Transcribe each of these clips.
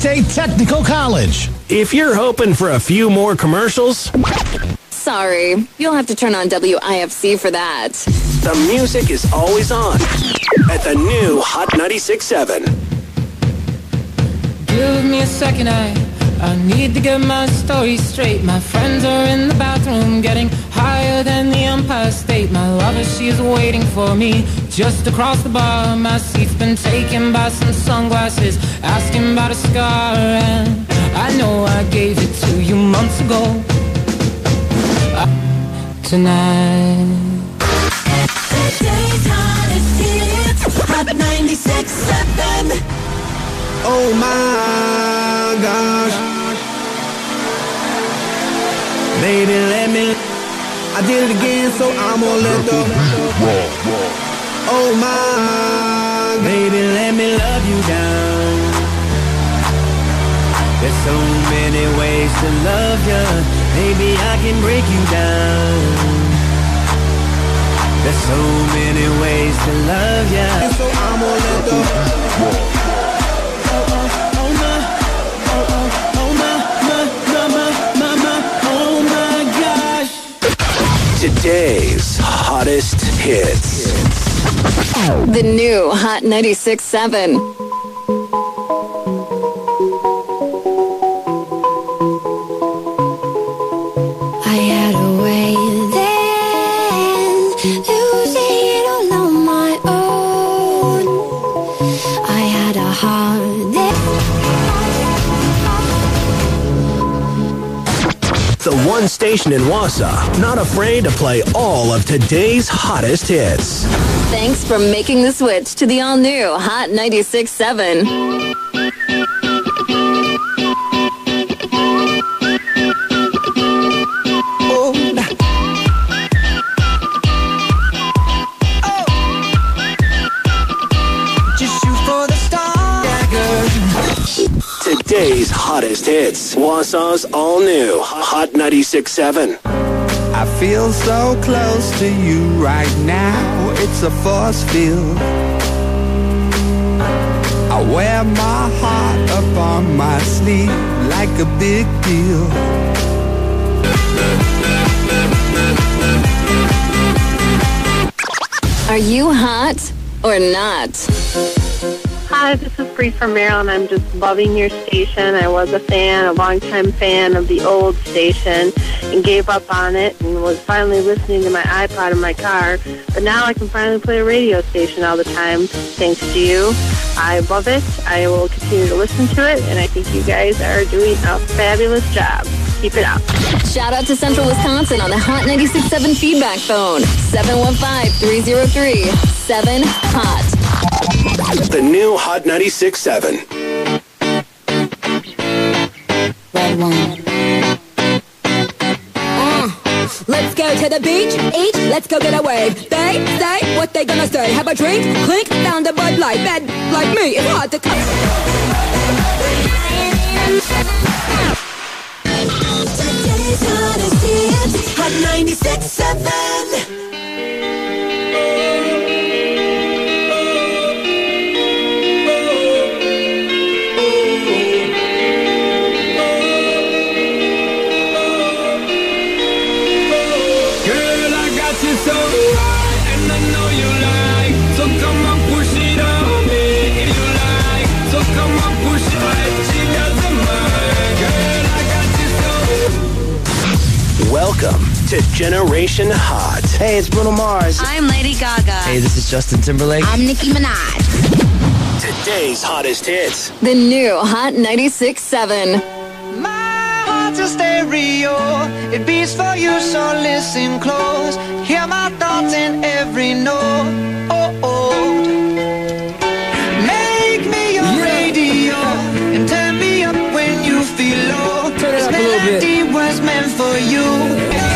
State Technical College. If you're hoping for a few more commercials, sorry, you'll have to turn on WIFC for that. the music is always on at the new Hot 96.7. Give me a second, I need to get my story straight. My friends are in the bathroom getting higher than the Empire State. My lover, she's waiting for me just across the bar. My seat's been taken by some sunglasses, asking about a scar. And I know I gave it to you months ago. Tonight Today's hottest hits, Hot 96.7. Oh my gosh, baby, let me. I did it again, so I'm gonna let go. Oh my, baby, let me love you down. There's so many ways to love you. Maybe I can break you down. There's so many ways to love you. So I'm gonna let go. Today's hottest hits. The new Hot 96.7. I had a way then, losing it all on my own. I had a heart that. The one station in Wausau, not afraid to play all of today's hottest hits. Thanks for making the switch to the all-new Hot 96.7. Today's hottest hits. Wausau's all-new Hot 96.7. I feel so close to you right now. It's a force field. I wear my heart up on my sleeve like a big deal. Are you hot or not? Hi, this is Bree from Maryland. I'm just loving your station. I was a longtime fan of the old station and gave up on it and was finally listening to my iPod in my car. But now I can finally play a radio station all the time thanks to you. I love it. I will continue to listen to it, and I think you guys are doing a fabulous job. Keep it up. Shout out to Central Wisconsin on the Hot 96.7 feedback phone. 715-303-7HOT. The new Hot 96.7. Red one. Let's go to the beach, eat, let's go get away. They say what they gonna say. Have a drink, clink, found a Bud Light. Bad like me, it's hard to cut. Today's hottest hits, Hot 96.7. Welcome to Generation Hot. Hey, it's Bruno Mars. I'm Lady Gaga. Hey, this is Justin Timberlake. I'm Nicki Minaj. Today's hottest hits. The new Hot 96.7. My heart's a stereo, it beats for you, so listen close. Hear my thoughts in every note. Oh, oh. Make me your radio and turn me up when you feel low. This melody was meant for you.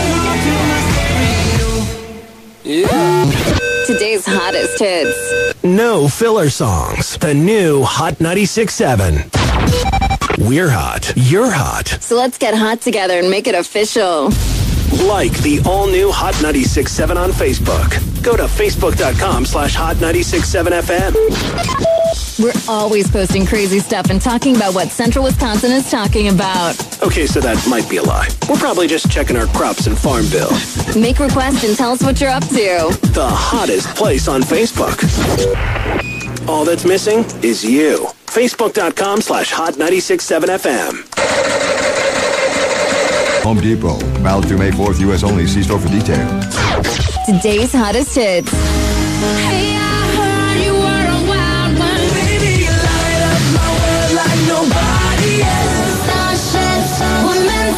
Today's hottest hits. No filler songs. The new Hot 96.7. We're hot. You're hot. So let's get hot together and make it official. Like the all-new Hot 96.7 on Facebook. Go to facebook.com/Hot 96.7 FM. We're always posting crazy stuff and talking about what Central Wisconsin is talking about. Okay, so that might be a lie. We're probably just checking our crops in Farmville. Make requests and tell us what you're up to. The hottest place on Facebook. All that's missing is you. Facebook.com/Hot967FM. Home Depot. Valid through May 4th, U.S. only. See store for details. Today's hottest hits. Hey, I heard you were a wild one. Baby, you light up my world like nobody else. Starships were meant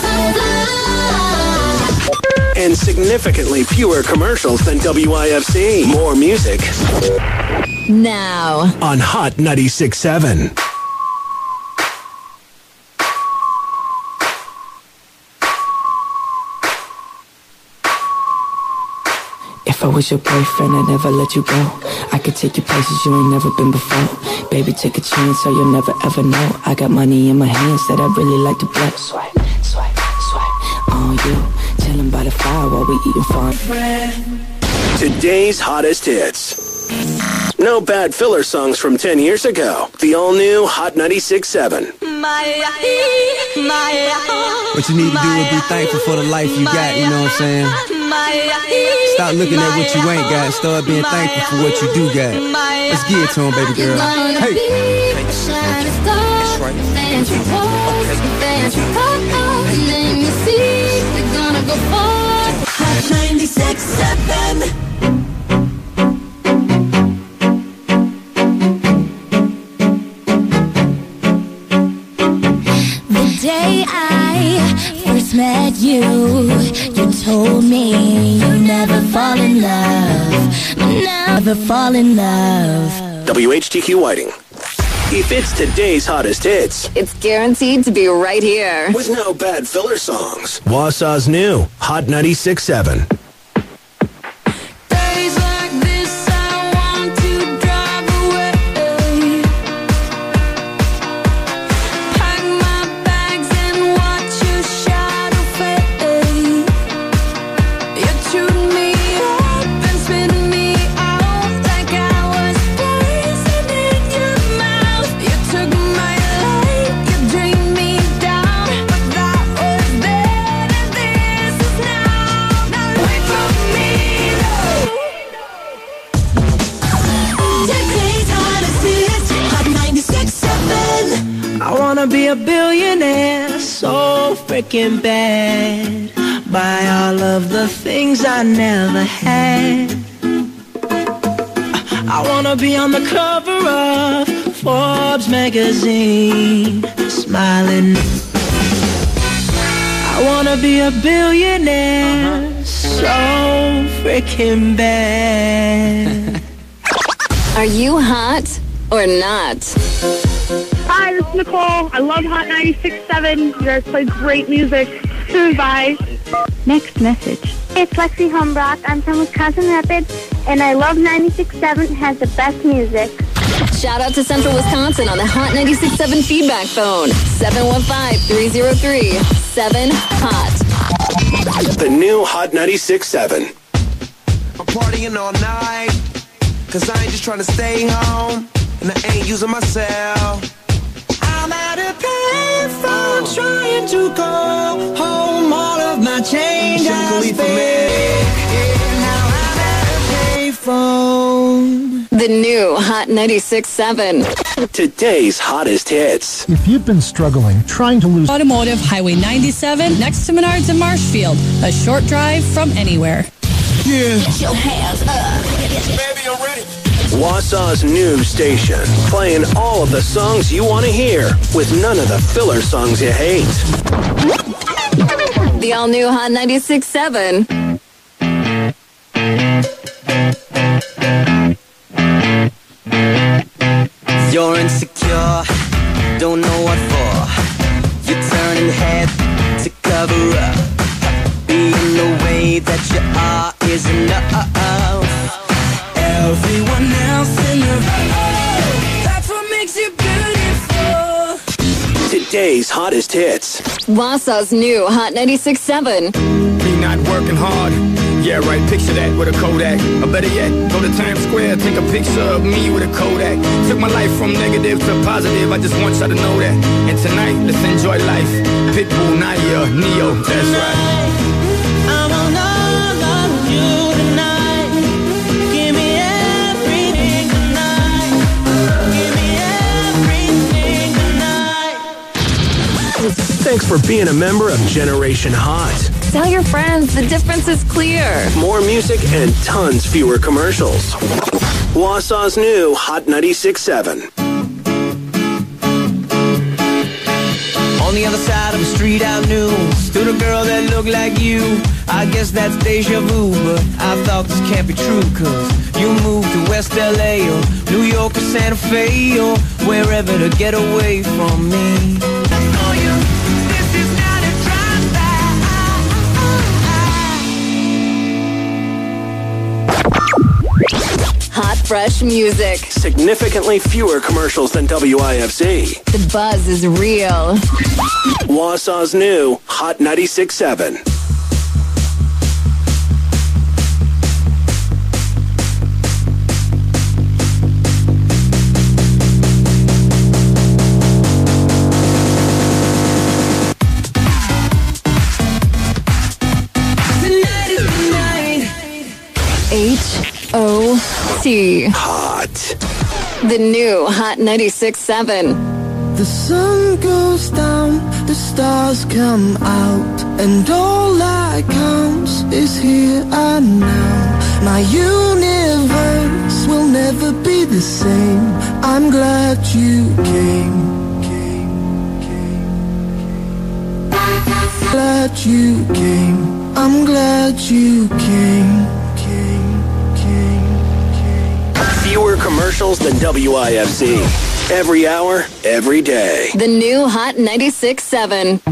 to fly. And significantly fewer commercials than WIFC. More music. Now. On Hot 96.7. If I was your boyfriend, I'd never let you go. I could take you places you ain't never been before. Baby, take a chance so you'll never ever know. I got money in my hands that I really like to blow. Swipe, swipe, swipe on you. Chilling by the fire while we eating fun. Today's hottest hits. No bad filler songs from 10 years ago. The all-new Hot 96.7. What you need to do is be thankful for the life you got, you know what I'm saying? Stop looking at what you ain't got. Start being thankful for what you do got. Let's get it to him, baby girl. Hey. Hot 96.7. The day I first met you, you told me you never fall in love, never fall in love. WHTQ Whiting. If it's today's hottest hits, it's guaranteed to be right here. With no bad filler songs. Wausau's new Hot 96.7. Be a billionaire, so freaking bad. Buy all of the things I never had. I wanna be on the cover of Forbes magazine, smiling. I wanna be a billionaire, so freaking bad. Are you hot or not? Hi, this is Nicole. I love Hot 96.7. You guys play great music. Bye. Next message. It's Lexi Hombrock. I'm from Wisconsin Rapids, and I love 96.7. It has the best music. Shout out to Central Wisconsin on the Hot 96.7 feedback phone. 715-303-7HOT. The new Hot 96.7. I'm partying all night, 'cause I ain't just trying to stay home, and I ain't using myself. I'm at a payphone trying to call home all of my change I spent. Now I'm at a payphone. The new Hot 96.7. Today's hottest hits. If you've been struggling trying to lose... Automotive Highway 97 next to Menards in Marshfield. A short drive from anywhere. Yeah. Get your hands up. Baby, I'm ready. Wausau's new station, playing all of the songs you want to hear with none of the filler songs you hate. The all-new Hot 96.7. You're insecure, don't know what for. You're turning head to cover up. Being the way that you are is enough. Everyone else in the room, that's what makes you beautiful. Today's hottest hits. Wausau's new Hot 96.7. Me not working hard Yeah, right, picture that with a Kodak. Or better yet, go to Times Square, take a picture of me with a Kodak. Took my life from negative to positive, I just want y'all to know that. And tonight, let's enjoy life. Pitbull, Nadia, Neo, that's right. I want all of you tonight. Give me everything tonight. Give me everything tonight. Thanks for being a member of Generation Hot. Tell your friends the difference is clear. More music and tons fewer commercials. Wausau's new Hot 96.7. On the other side of the street I knew stood a girl that looked like you. I guess that's deja vu, but I thought this can't be true. Cause you moved to West LA or New York or Santa Fe or wherever to get away from me. Hot, fresh music. Significantly fewer commercials than WIFC. The buzz is real. Wausau's new Hot 96.7. H-O-T. Hot. The new Hot 96.7. The sun goes down, the stars come out, and all that counts is here and now. My universe will never be the same. I'm glad you came. Glad you came. I'm glad you came. Fewer commercials than WIFC. Every hour, every day. The new Hot 96.7.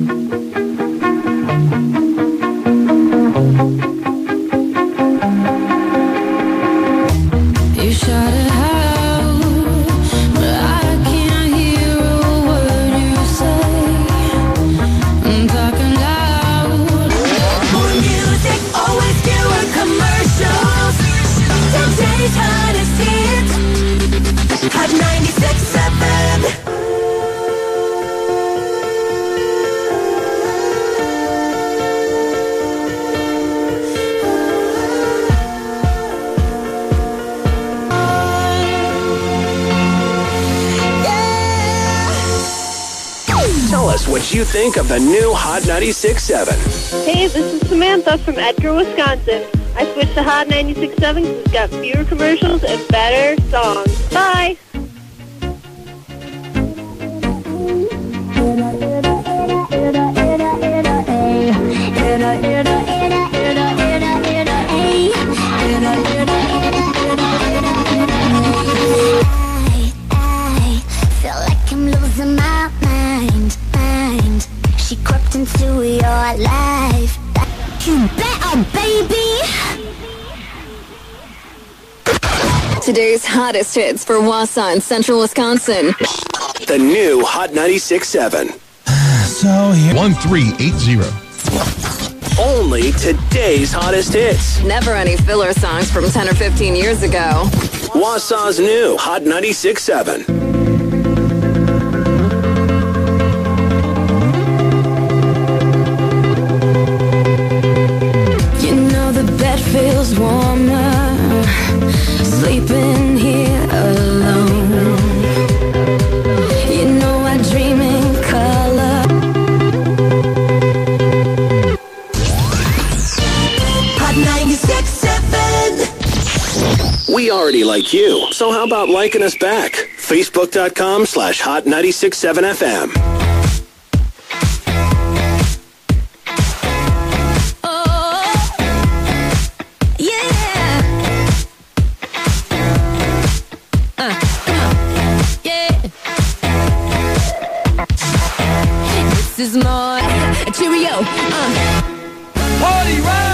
You shout it out, but I can't hear a word you say. I'm talking loud. More music, always fewer commercials. Today's hottest hit, Hot 96.7. Tell us what you think of the new Hot 96.7. Hey, this is Samantha from Edgar, Wisconsin. I switched to Hot 96.7 because it's got fewer commercials and better songs. Bye! I feel like I'm losing my mind. She crept into your life. You better, baby. Today's hottest hits for Wausau and Central Wisconsin. The new Hot 96.7. So here. 1380. Only today's hottest hits. Never any filler songs from 10 or 15 years ago. Wausau's new Hot 96.7. You know the bed feels warmer, sleeping here alone. You know I dream in color. Hot 96.7. We already like you, so how about liking us back? Facebook.com/Hot967FM. This is more a cheerio. Party right!